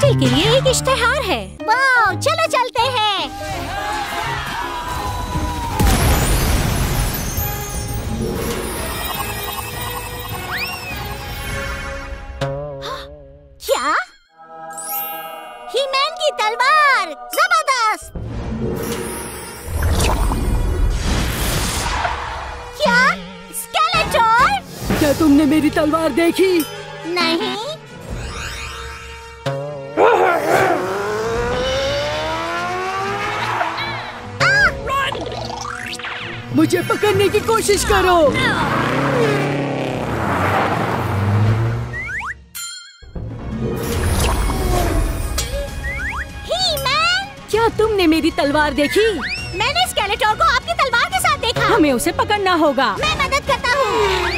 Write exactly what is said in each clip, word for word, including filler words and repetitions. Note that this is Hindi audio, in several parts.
खेल के लिए एक इश्तेहार है। वाह, चलो चलते हैं। क्या? ही-मैन की तलवार, जबरदस्त। क्या? स्केलेटोर? क्या तुमने मेरी तलवार देखी? नहीं। मुझे पकड़ने की कोशिश करो। ही-मैन! क्या तुमने मेरी तलवार देखी? मैंने स्केलेटोर को आपकी तलवार के साथ देखा। हमें उसे पकड़ना होगा। मैं मदद करता हूँ।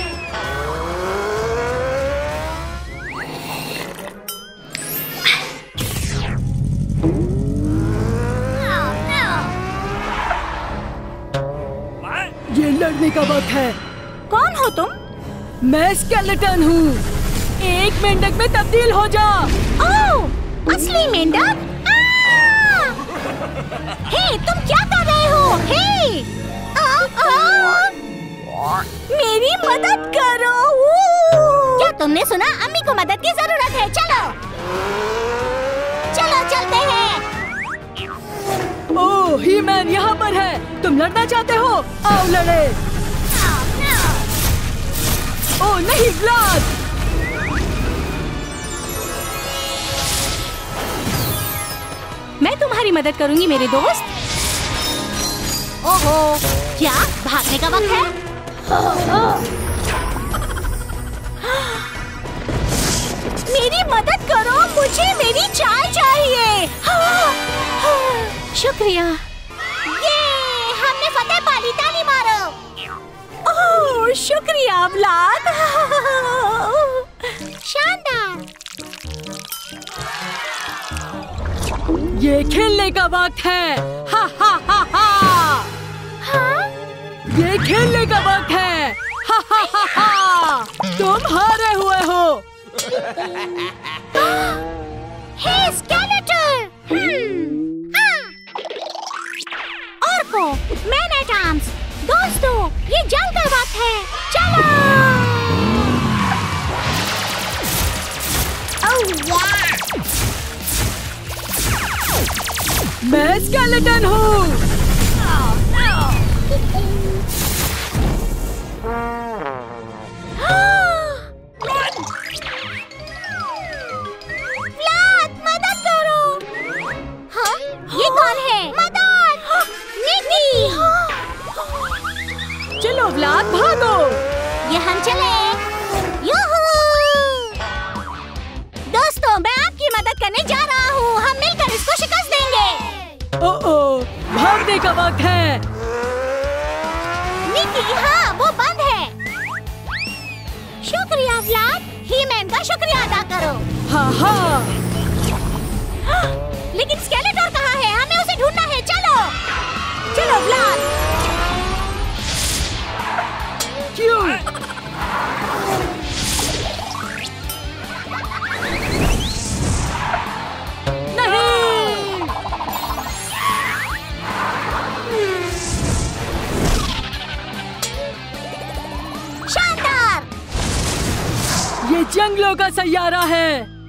ये लड़ने का वक्त है। कौन हो तुम? मैं स्केलेटन हूँ। एक मेंढक में तब्दील हो जा। ओह, असली मेंढक? हे, तुम क्या कर रहे हो? हे, आ, आ, मेरी मदद करो। क्या तुमने सुना? अम्मी को मदद की जरूरत है। चलो चलो चलते हैं। ओह, ही-मैन यहाँ पर है। तुम लड़ना चाहते हो? आओ लड़े। ओह नहीं, व्लाद! मैं तुम्हारी मदद करूंगी मेरे दोस्त। ओहो, क्या भागने का वक्त है? मेरी मदद करो, मुझे मेरी चाय चाहिए। शुक्रिया। ये हमने फतेह पाली, ताली मारो। ओह, शुक्रिया व्लाद। शानदार। ये खेलने का वक्त है। हा हा हा हा। हाँ? ये खेलने का वक्त है। हा हा हा हा। तुम हारे हुए हो। हे Skeletor! Orko, Man at Arms, दोस्तों, ये जंग का वक्त है। चलो! ओह वाह! मैं स्केलेटन हूँ। व्लाद, मदद करो। हाँ? ये कौन है? मदद! नीति! चलो व्लाद, भागो। ये हम चले। यूहू! दोस्तों, मैं आपकी मदद करने जा रहा हूँ। हम मिलकर इसको शिकस्त देंगे। ओ ओ, भागने का वक्त है। निकी, हाँ, वो बंद है। शुक्रिया व्लाद। ही-मैन का शुक्रिया अदा करो। हाँ हाँ। लेकिन स्केलेटोर कहाँ है? हमें उसे ढूंढना है। चलो चलो व्लाद। क्यों? नहीं! शानदार! ये जंगलों का सैयारा है।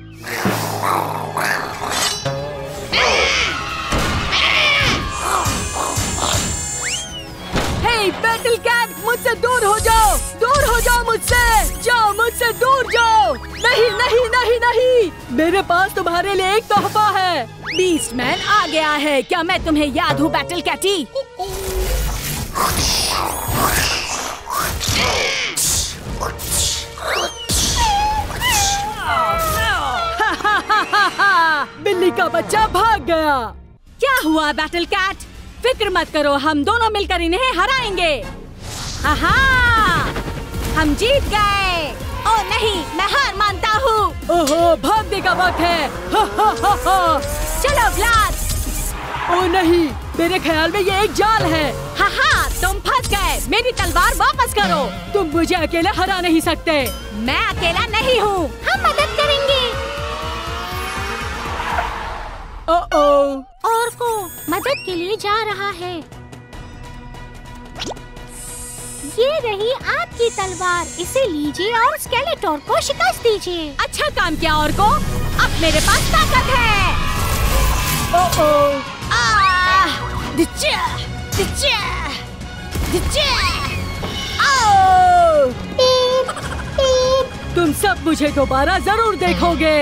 हे बैटल कैट, मुझसे दूर हो जाओ। दूर हो जाओ मुझसे। जाओ, मुझसे दूर जाओ। नहीं नहीं नहीं नहीं, मेरे पास तुम्हारे लिए एक तोहफा है। बीस्टमैन आ गया है। क्या मैं तुम्हें याद हूँ बैटल कैटी? बिल्ली का बच्चा भाग गया। क्या हुआ बैटल कैट? फिक्र मत करो, हम दोनों मिलकर इन्हें हराएंगे। आहा! हम जीत गए। ओ नहीं, मैं हार मानता हूँ। ओहो, भागने का वक्त है। हा, हा, हा, हा। चलो व्लाद। ओ नहीं, मेरे ख्याल में ये एक जाल है। हा हा, तुम फंस गए। मेरी तलवार वापस करो। तुम मुझे अकेले हरा नहीं सकते। मैं अकेला नहीं हूँ। हम मदद करेंगे। मदद के लिए जा रहा है। ये रही आपकी तलवार, इसे लीजिए और स्केलेटोर को शिकस्त दीजिए। अच्छा काम किया ऑर्को, अब मेरे पास ताकत है। ओ ओ आह, दिच्चा, दिच्चा, दिच्चा, आओ। तुम सब मुझे दोबारा जरूर देखोगे।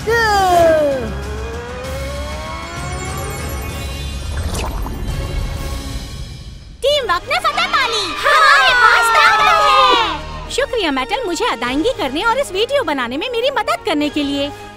टीम वर्क ने फतह पा ली। हमारे पास ताकत है। शुक्रिया मेटल, मुझे अदायगी करने और इस वीडियो बनाने में मेरी मदद करने के लिए।